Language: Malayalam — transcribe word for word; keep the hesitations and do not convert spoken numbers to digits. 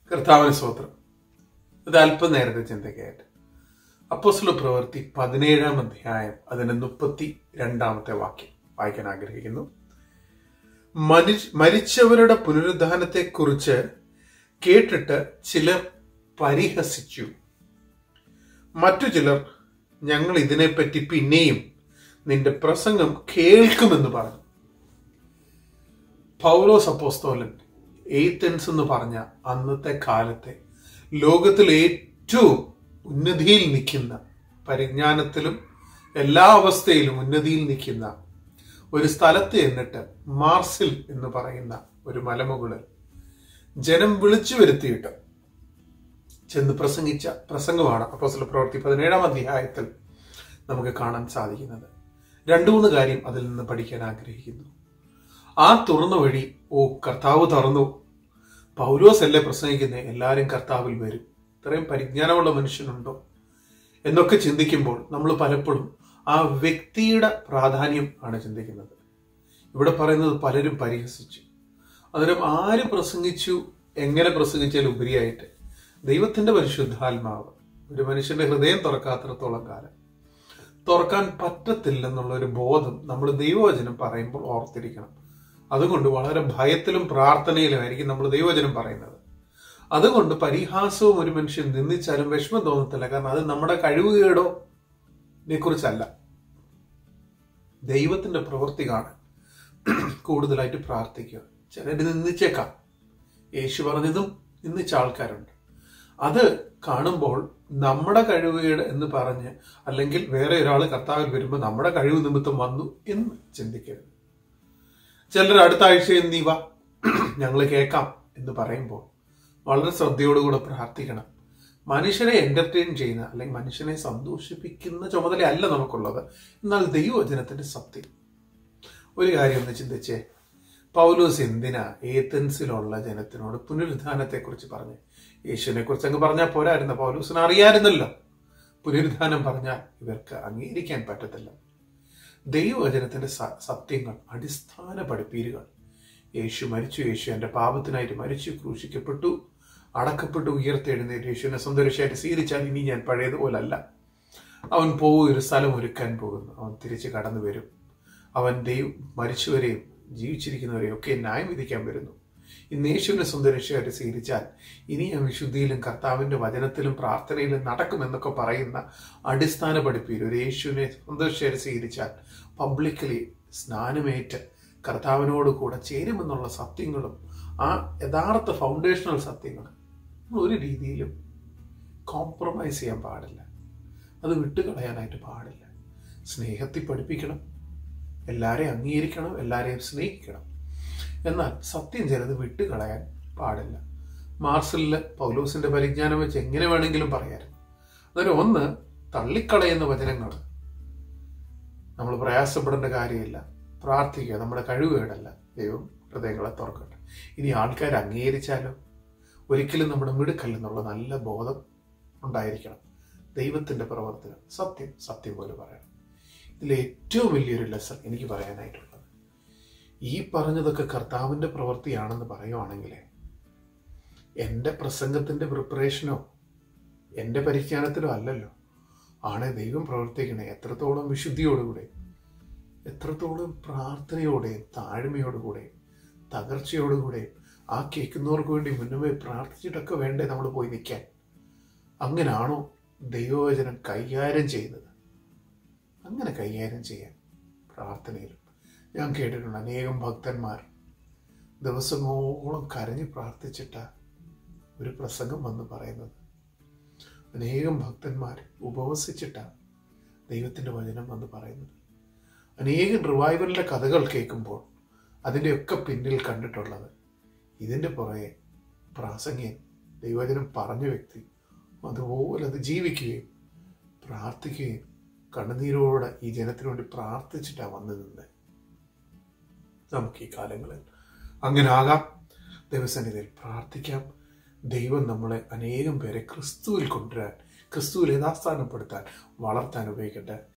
കർത്താവിന് സ്തോത്രം. ഇത് അല്പനേരത്തെ ചിന്തയ്ക്കായിട്ട് അപ്പോസ്തല പ്രവൃത്തി പതിനേഴാം അധ്യായം അതിന്റെ മുപ്പത്തി രണ്ടാമത്തെ വാക്യം വായിക്കാൻ ആഗ്രഹിക്കുന്നു. മരിച്ചവരുടെ പുനരുദ്ധാനത്തെ കുറിച്ച് കേട്ടിട്ട് ചിലർ പരിഹസിച്ചു. മറ്റു ചിലർ ഞങ്ങൾ ഇതിനെപ്പറ്റി പിന്നെയും നിന്റെ പ്രസംഗം കേൾക്കുമെന്ന് പറഞ്ഞു. പൗലോസ് അപ്പോസ്തലൻ ഏതൻസ് എന്ന് പറഞ്ഞ അന്നത്തെ കാലത്തെ ലോകത്തിൽ ഏറ്റവും ഉന്നതിയിൽ നിൽക്കുന്ന, പരിജ്ഞാനത്തിലും എല്ലാ അവസ്ഥയിലും ഉന്നതിയിൽ നിൽക്കുന്ന ഒരു സ്ഥലത്ത് എന്നിട്ട് മാർസിൽ എന്ന് പറയുന്ന ഒരു മലമുകളിൽ ജനം വിളിച്ചു വരുത്തിയിട്ട് ചെന്ന് പ്രസംഗിച്ച പ്രസംഗമാണ് അപ്പോസ്തല പ്രവൃത്തി പതിനേഴാം അധ്യായത്തിൽ നമുക്ക് കാണാൻ സാധിക്കുന്നത്. രണ്ടു മൂന്ന് കാര്യം അതിൽ നിന്ന് പഠിക്കാൻ ആഗ്രഹിക്കുന്നു. ആ തുറന്ന വഴി, ഓ കർത്താവ് തുറന്നു, പൗലോസ് അല്ലേ പ്രസംഗിക്കുന്നേ, എല്ലാവരും കർത്താവിൽ വരും, ഇത്രയും പരിജ്ഞാനമുള്ള മനുഷ്യനുണ്ടോ എന്നൊക്കെ ചിന്തിക്കുമ്പോൾ നമ്മൾ പലപ്പോഴും ആ വ്യക്തിയുടെ പ്രാധാന്യം ആണ് ചിന്തിക്കുന്നത്. ഇവിടെ പറയുന്നത് പലരും പരിഹസിച്ചു. അന്നേരം ആര് പ്രസംഗിച്ചു, എങ്ങനെ പ്രസംഗിച്ചാലും ഉപരിയായിട്ട് ദൈവത്തിന്റെ പരിശുദ്ധാത്മാവ് ഒരു മനുഷ്യന്റെ ഹൃദയം തുറക്കാത്തിടത്തോളം കാലം തുറക്കാൻ പറ്റത്തില്ലെന്നുള്ള ഒരു ബോധം നമ്മൾ ദൈവവചനം പറയുമ്പോൾ ഓർത്തിരിക്കണം. അതുകൊണ്ട് വളരെ ഭയത്തിലും പ്രാർത്ഥനയിലുമായിരിക്കും നമ്മൾ ദൈവവചനം പറയുന്നത്. അതുകൊണ്ട് പരിഹാസവും ഒരു മനുഷ്യൻ നിന്ദിച്ചാലും വിഷമം തോന്നത്തില്ല. കാരണം അത് നമ്മുടെ കഴിവുകേടോ കുറിച്ചല്ല, ദൈവത്തിന്റെ പ്രവൃത്തി കാണാൻ കൂടുതലായിട്ട് പ്രാർത്ഥിക്കുക. ചിലര് നിന്ദിച്ചേക്കാം, യേശു പറഞ്ഞതും നിന്ദിച്ച ആൾക്കാരുണ്ട്. അത് കാണുമ്പോൾ നമ്മുടെ കഴിവുകേട് എന്ന് പറഞ്ഞ്, അല്ലെങ്കിൽ വേറെ ഒരാൾ കർത്താവിൽ വരുമ്പോൾ നമ്മുടെ കഴിവ് നിമിത്തം വന്നു എന്ന് ചിന്തിക്കരുത്. ചിലർ അടുത്ത ആഴ്ച നീ വാ, ഞങ്ങൾ കേൾക്കാം എന്ന് പറയുമ്പോൾ വളരെ ശ്രദ്ധയോടുകൂടെ പ്രാർത്ഥിക്കണം. മനുഷ്യനെ എന്റർടൈൻ ചെയ്യുന്ന അല്ലെങ്കിൽ മനുഷ്യനെ സന്തോഷിപ്പിക്കുന്ന ചുമതലയല്ല നമുക്കുള്ളത്. എന്നാൽ ദൈവവചനത്തിന്റെ സത്യം ഒരു കാര്യം ഒന്ന് ചിന്തിച്ചേ. പൗലോസ് എന്തിനാ ഏതൻസിലുള്ള ജനത്തിനോട് പുനരുദ്ധാനത്തെ കുറിച്ച് പറഞ്ഞ്? യേശുവിനെ കുറിച്ച് അങ്ങ് പറഞ്ഞാൽ പോരായിരുന്നു, പൗലോസിനെ അറിയാമായിരുന്നല്ലോ. പുനരുദ്ധാനം പറഞ്ഞാൽ ഇവർക്ക് അംഗീകരിക്കാൻ പറ്റത്തില്ല. ദൈവവചനത്തിന്റെ സത്യങ്ങൾ, അടിസ്ഥാന പഠിപ്പീരുകൾ. യേശു മരിച്ചു, യേശു എന്റെ പാപത്തിനായിട്ട് മരിച്ചു, ക്രൂശിക്കപ്പെട്ടു, അടക്കപ്പെട്ടു, ഉയർത്തെഴുന്നേറ്റ് യേശുവിനെ സന്തോഷമായിട്ട് സ്വീകരിച്ചാൽ ഇനി ഞാൻ പഴയതുപോലല്ല. അവൻ പോകും, ഒരു സ്ഥലം ഒരുക്കാൻ പോകുന്നു, അവൻ തിരിച്ച് കടന്നു വരും. അവൻ ദൈവം മരിച്ചവരെയും ജീവിച്ചിരിക്കുന്നവരെയും ഒക്കെ ന്യായം വിധിക്കാൻ വരുന്നു. ഇന്ന് യേശുവിനെ സന്തോഷമായിട്ട് സ്വീകരിച്ചാൽ ഇനി ഞാൻ വിശുദ്ധിയിലും കർത്താവിന്റെ വചനത്തിലും പ്രാർത്ഥനയിലും നടക്കുമെന്നൊക്കെ പറയുന്ന അടിസ്ഥാന പഠിപ്പീര്. ഒരു യേശുവിനെ സന്തോഷമായിട്ട് സ്വീകരിച്ചാൽ പബ്ലിക്കലി സ്നാനമേറ്റ് കർത്താവിനോട് കൂടെ ചേരുമെന്നുള്ള സത്യങ്ങളും ആ യഥാർത്ഥ ഫൗണ്ടേഷണൽ സത്യങ്ങളും ഒരു രീതിയിലും കോംപ്രമൈസ് ചെയ്യാൻ പാടില്ല. അത് വിട്ടുകളയാനായിട്ട് പാടില്ല. സ്നേഹത്തിൽ പഠിപ്പിക്കണം, എല്ലാവരെയും അംഗീകരിക്കണം, എല്ലാവരെയും സ്നേഹിക്കണം. എന്നാൽ സത്യം ചിലത് വിട്ടുകളയാൻ പാടില്ല. മാർസിലില് പൗലോസിന്റെ പരിജ്ഞാനം വെച്ച് എങ്ങനെ വേണമെങ്കിലും പറയാനും. അതൊരു ഒന്ന് തള്ളിക്കളയുന്ന വചനങ്ങൾ നമ്മൾ പ്രയാസപ്പെടേണ്ട കാര്യമില്ല. പ്രാർത്ഥിക്കുക, നമ്മുടെ കഴിവുകേടല്ല, ദൈവം ഹൃദയങ്ങളെ തുറക്കട്ടെ. ഇനി ആൾക്കാർ അംഗീകരിച്ചാലോ, ഒരിക്കലും നമ്മുടെ മിടുക്കല്ലെന്നുള്ള നല്ല ബോധം ഉണ്ടായിരിക്കണം. ദൈവത്തിന്റെ പ്രവർത്തനം സത്യം സത്യം പോലെ പറയണം. ഇതിൽ ഏറ്റവും വലിയൊരു ലെസൺ എനിക്ക് പറയാനായിട്ടുള്ളത്, ഈ പറഞ്ഞതൊക്കെ കർത്താവിന്റെ പ്രവൃത്തിയാണെന്ന് പറയുവാണെങ്കിൽ എൻ്റെ പ്രസംഗത്തിന്റെ പ്രിപ്പറേഷനോ എൻ്റെ പരിജ്ഞാനത്തിലോ അല്ലല്ലോ. ആണെ ദൈവം പ്രവർത്തിക്കണേ എത്രത്തോളം വിശുദ്ധിയോടുകൂടെ, എത്രത്തോളം പ്രാർത്ഥനയോടെയും താഴ്മയോടുകൂടെയും തകർച്ചയോടുകൂടെയും ആ കേൾക്കുന്നവർക്ക് വേണ്ടി മുന്നമേ പ്രാർത്ഥിച്ചിട്ടൊക്കെ വേണ്ടേ നമ്മൾ പോയി നിൽക്കാൻ. അങ്ങനാണോ ദൈവവചനം കൈകാര്യം ചെയ്യുന്നത്? അങ്ങനെ കൈകാര്യം ചെയ്യാൻ പ്രാർത്ഥനയിലും ഞാൻ കേട്ടിട്ടുണ്ട്. അനേകം ഭക്തന്മാർ ദിവസങ്ങളോളം കരഞ്ഞ് പ്രാർത്ഥിച്ചിട്ട ഒരു പ്രസംഗം വന്ന് പറയുന്നത്. അനേകം ഭക്തന്മാർ ഉപവസിച്ചിട്ടാണ് ദൈവത്തിൻ്റെ വചനം വന്ന് പറയുന്നത്. അനേകം റിവൈവലിൻ്റെ കഥകൾ കേൾക്കുമ്പോൾ അതിൻ്റെയൊക്കെ പിന്നിൽ കണ്ടിട്ടുള്ളത്, ഇതിൻ്റെ പുറകെ പ്രാസംഗികൻ ദൈവവചനം പറഞ്ഞ വ്യക്തി അതുപോലെ അത് ജീവിക്കുകയും പ്രാർത്ഥിക്കുകയും കണ്ണുനീരോടെ ഈ ജനത്തിനു വേണ്ടി പ്രാർത്ഥിച്ചിട്ടാണ് വന്നു നിന്നത്. നമുക്ക് ഈ കാലങ്ങളിൽ അങ്ങനെ ആകാം. ദൈവസന്നിധിയിൽ പ്രാർത്ഥിക്കാം. ദൈവം നമ്മളെ അനേകം പേരെ ക്രിസ്തുവിൽ കൊണ്ടുവരാൻ, ക്രിസ്തുവിൽ യഥാസ്ഥാനപ്പെടുത്താൻ, വളർത്താൻ ഉപയോഗിക്കട്ടെ.